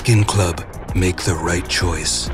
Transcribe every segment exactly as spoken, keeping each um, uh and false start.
Skin Club. Make the right choice.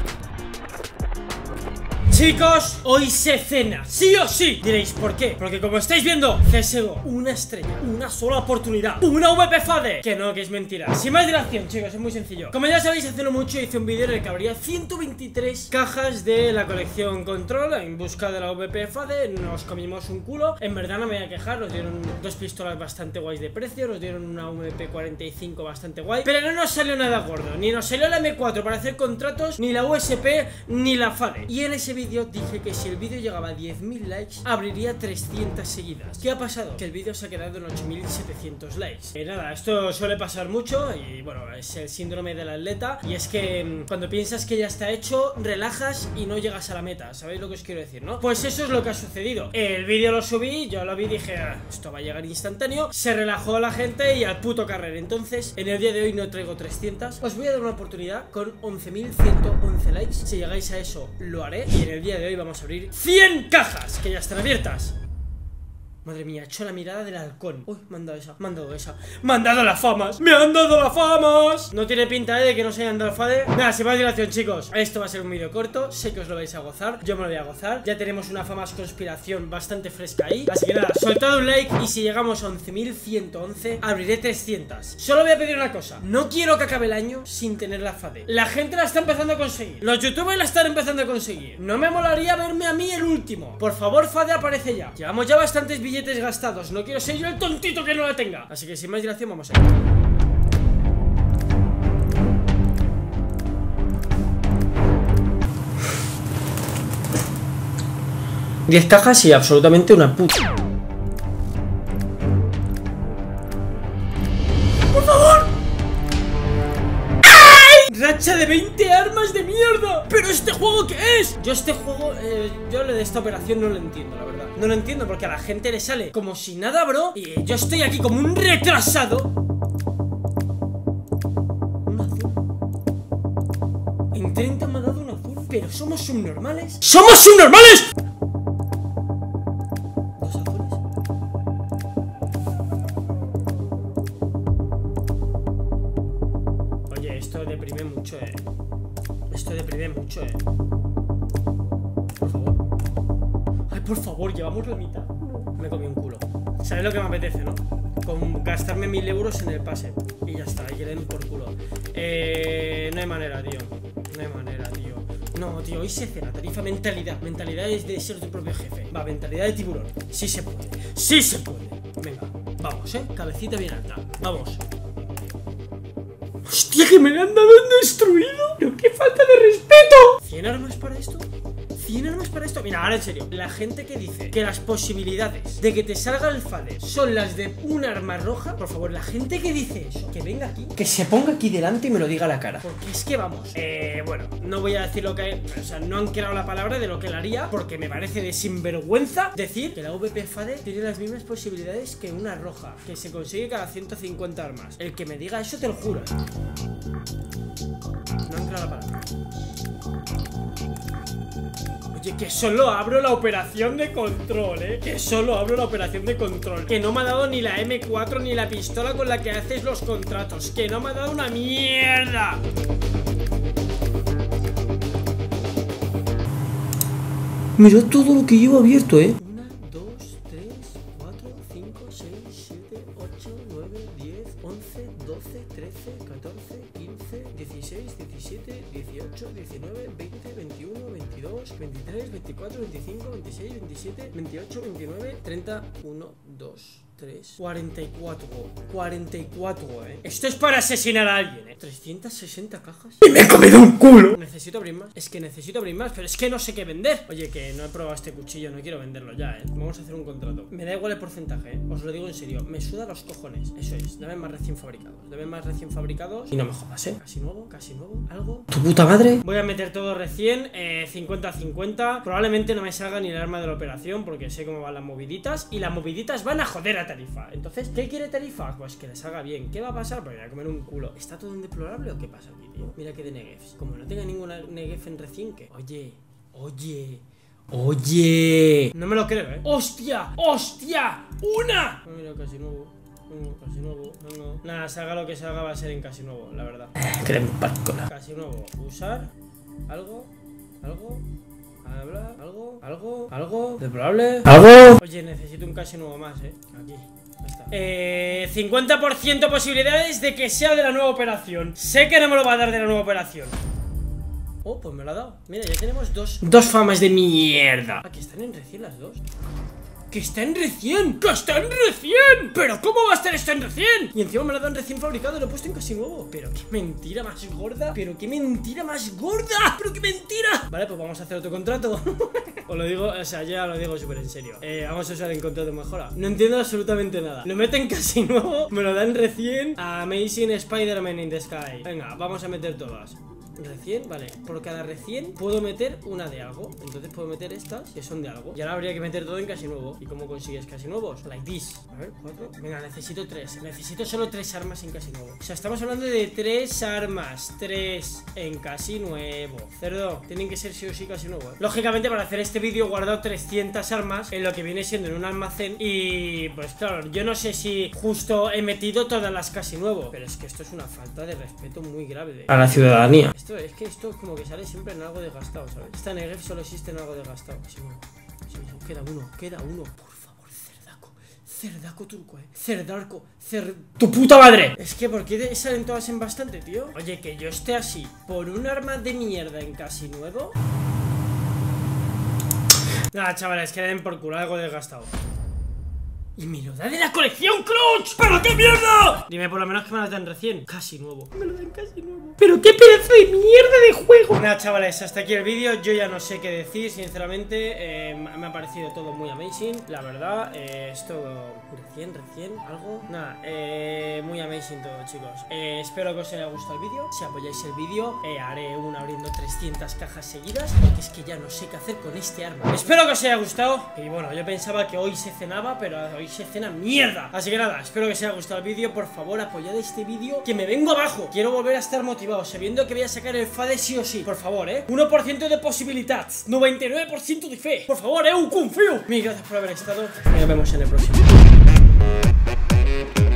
Chicos, hoy se cena, sí o sí. Diréis, ¿por qué? Porque como estáis viendo, C S G O, una estrella, una sola oportunidad, una V P Fade. Que no, que es mentira. Sin más dilación, chicos, es muy sencillo. Como ya sabéis, hace no mucho hice un vídeo en el que habría ciento veintitrés cajas de la colección Control en busca de la V P Fade. Nos comimos un culo. En verdad no me voy a quejar, nos dieron dos pistolas bastante guays de precio, nos dieron una V P cuarenta y cinco bastante guay, pero no nos salió nada gordo. Ni nos salió la M cuatro para hacer contratos, ni la U S P, ni la Fade. Y en ese vídeo dije que si el vídeo llegaba a diez mil likes, abriría trescientas seguidas. ¿Qué ha pasado? Que el vídeo se ha quedado en ocho mil setecientos likes. Y nada, esto suele pasar mucho y bueno, es el síndrome del atleta. Y es que mmm, cuando piensas que ya está hecho, relajas y no llegas a la meta. ¿Sabéis lo que os quiero decir, no? Pues eso es lo que ha sucedido. El vídeo lo subí, yo lo vi y dije, ah, esto va a llegar instantáneo. Se relajó la gente y al puto carrer. Entonces, en el día de hoy no traigo trescientas. Os voy a dar una oportunidad con once mil ciento once likes. Si llegáis a eso, lo haré. Y en el día de hoy vamos a abrir cien cajas que ya están abiertas. Madre mía, he hecho la mirada del halcón. Uy, me han dado esa, me han dado esa. Me han dado las famas, me han dado las famas. No tiene pinta de que no se hayan dado fade. Nada, sin más dilación, chicos, esto va a ser un vídeo corto. Sé que os lo vais a gozar, yo me lo voy a gozar. Ya tenemos una famas conspiración bastante fresca ahí. Así que nada, soltad un like. Y si llegamos a once mil ciento once, abriré trescientas. Solo voy a pedir una cosa: no quiero que acabe el año sin tener la fade. La gente la está empezando a conseguir, los youtubers la están empezando a conseguir. No me molaría verme a mí el último. Por favor, fade, aparece ya. Llevamos ya bastantes billetes gastados, no quiero ser yo el tontito que no la tenga. Así que sin más dilación vamos a ir. diez cajas y absolutamente una puta. ¡Por favor! Racha de veinte armas de mierda. ¿Pero este juego qué es? Yo este juego, eh, yo de esta operación no lo entiendo, la verdad. No lo entiendo porque a la gente le sale como si nada, bro. Y yo estoy aquí como un retrasado. Un azul. En treinta me ha dado un azul. Pero somos subnormales. ¡Somos subnormales! Dos azules. Oye, esto deprime mucho, eh. Esto deprime mucho, eh. Por favor. Ay, por favor, llevamos la mitad. Me comí un culo. ¿Sabes lo que me apetece, no? Con gastarme mil euros en el pase. Y ya está, y que den por culo. Eh. No hay manera, tío. No hay manera, tío. No, tío, hoy se cena. Tarifa mentalidad. Mentalidad es de ser tu propio jefe. Va, mentalidad de tiburón. Sí se puede. Sí se puede. Venga, vamos, eh. Cabecita bien alta. Vamos. ¡Hostia, que me la han dado destruido! ¡Pero qué falta de respeto! ¿cien armas para esto? ¿cien armas para esto? Mira, ahora en serio, la gente que dice que las posibilidades de que te salga el fade son las de un arma roja, por favor, la gente que dice eso, que venga aquí, que se ponga aquí delante y me lo diga a la cara. Porque es que vamos, eh, bueno, no voy a decir lo que, o sea, no han creado la palabra de lo que él haría, porque me parece de sinvergüenza decir que la V P Fade tiene las mismas posibilidades que una roja, que se consigue cada ciento cincuenta armas. El que me diga eso te lo juro. No han creado la palabra. Oye, que solo abro la operación de control, eh. Que solo abro la operación de control. Que no me ha dado ni la M cuatro ni la pistola con la que haces los contratos. Que no me ha dado una mierda. Mira todo lo que llevo abierto, eh. uno, dos, tres, cuatro, cinco, seis, siete, ocho, nueve, diez, once, doce, trece, catorce, quince, dieciséis, diecisiete, dieciocho, diecinueve, veinte, veintiuno, veintidós, veintitrés, veinticuatro, veinticinco, veintiséis, veintisiete, veintiocho, veintinueve, treinta, uno, dos, tres, cuarenta y cuatro. cuarenta y cuatro, eh. Esto es para asesinar a alguien, eh. trescientas sesenta cajas. ¡Y me he comido un culo! Necesito abrir más. Es que necesito abrir más, pero es que no sé qué vender. Oye, que no he probado este cuchillo, no quiero venderlo ya, eh. Vamos a hacer un contrato. Me da igual el porcentaje, eh. Os lo digo en serio. Me suda los cojones. Eso es. Dame más recién fabricados. Dame más recién fabricados. Y no me jodas, eh. Casi nuevo, casi nuevo. ¿Algo? ¿Tu puta madre? Voy a meter todo recién. Eh, cincuenta a cincuenta. Probablemente no me salga ni el arma de la operación, porque sé cómo van las moviditas. Y las moviditas van a joder a Tarifa. Entonces, ¿qué quiere Tarifa? Pues que les haga bien. ¿Qué va a pasar? Pues voy a comer un culo. ¿Está todo en deplorable o qué pasa aquí, tío? Mira que de negev. Como no tenga ninguna negev en recién, que oye, oye, oye. No me lo creo, ¿eh? ¡Hostia! ¡Hostia! ¡Una! Oh, mira, casi nuevo. venga, casi nuevo, venga. Nada, salga lo que salga va a ser en casi nuevo, la verdad. Creen pascola. Casi nuevo, usar, algo, algo, hablar, algo, algo, algo, de probable, algo. Oye, necesito un casi nuevo más, eh, aquí. Eh, cincuenta por ciento posibilidades de que sea de la nueva operación. Sé que no me lo va a dar de la nueva operación. Oh, pues me lo ha dado. Mira, ya tenemos dos Dos famas de mierda. Ah, que están en recién las dos. ¡Que está en recién! ¡Que está en recién! ¿Pero cómo va a estar esto en recién? Y encima me lo dan recién fabricado y lo he puesto en casi nuevo. Pero qué mentira más gorda. Pero qué mentira más gorda. Pero qué mentira. Vale, pues vamos a hacer otro contrato. Os lo digo, o sea, ya lo digo súper en serio. eh, Vamos a usar el contrato de mejora. No entiendo absolutamente nada. Lo meten casi nuevo, me lo dan recién. Amazing Spider-Man in the Sky. Venga, vamos a meter todas. Recién, vale, por cada recién puedo meter una de algo. Entonces puedo meter estas que son de algo. Y ahora habría que meter todo en casi nuevo. ¿Y cómo consigues casi nuevos? Like this. A ver, cuatro. Venga, necesito tres. Necesito solo tres armas en casi nuevo. O sea, estamos hablando de tres armas. Tres en casi nuevo. Cerdo, tienen que ser sí o sí casi nuevo, ¿eh? Lógicamente, para hacer este vídeo he guardado trescientas armas en lo que viene siendo en un almacén. Y pues claro, yo no sé si justo he metido todas las casi nuevo. Pero es que esto es una falta de respeto muy grave de... a la ciudadanía. Esto, es que esto como que sale siempre en algo desgastado, ¿sabes? Esta Negev solo existe en algo desgastado. Sí, bueno. Sí, sí. Queda uno, queda uno. Por favor, cerdaco. Cerdaco turco, eh. Cerdarco. Cer... ¡Tu puta madre! Es que, ¿por qué salen todas en bastante, tío? Oye, que yo esté así por un arma de mierda en casi nuevo. Nada, chavales, que den por culo algo desgastado. ¡Y me lo da de la colección Clutch! ¡Pero qué mierda! Dime por lo menos que me lo dan recién. Casi nuevo. Me lo dan casi nuevo. ¡Pero qué pedazo de mierda de juego! Nada, chavales, hasta aquí el vídeo. Yo ya no sé qué decir, sinceramente. eh, Me ha parecido todo muy amazing. La verdad, eh, esto... Recién, recién, algo. Nada, eh, muy amazing todo, chicos. eh, Espero que os haya gustado el vídeo. Si apoyáis el vídeo, eh, haré uno abriendo trescientas cajas seguidas, porque es que ya no sé qué hacer con este arma. Espero que os haya gustado. Y bueno, yo pensaba que hoy se cenaba, pero hoy se cena mierda. Así que nada, espero que os haya gustado el vídeo. Por favor, apoyad este vídeo, que me vengo abajo. Quiero volver a estar motivado, sabiendo que voy a sacar el Fade sí o sí. Por favor, eh, uno por ciento de posibilidad, noventa y nueve por ciento de fe. Por favor, eh, un confío. Mil gracias por haber estado y nos vemos en el próximo.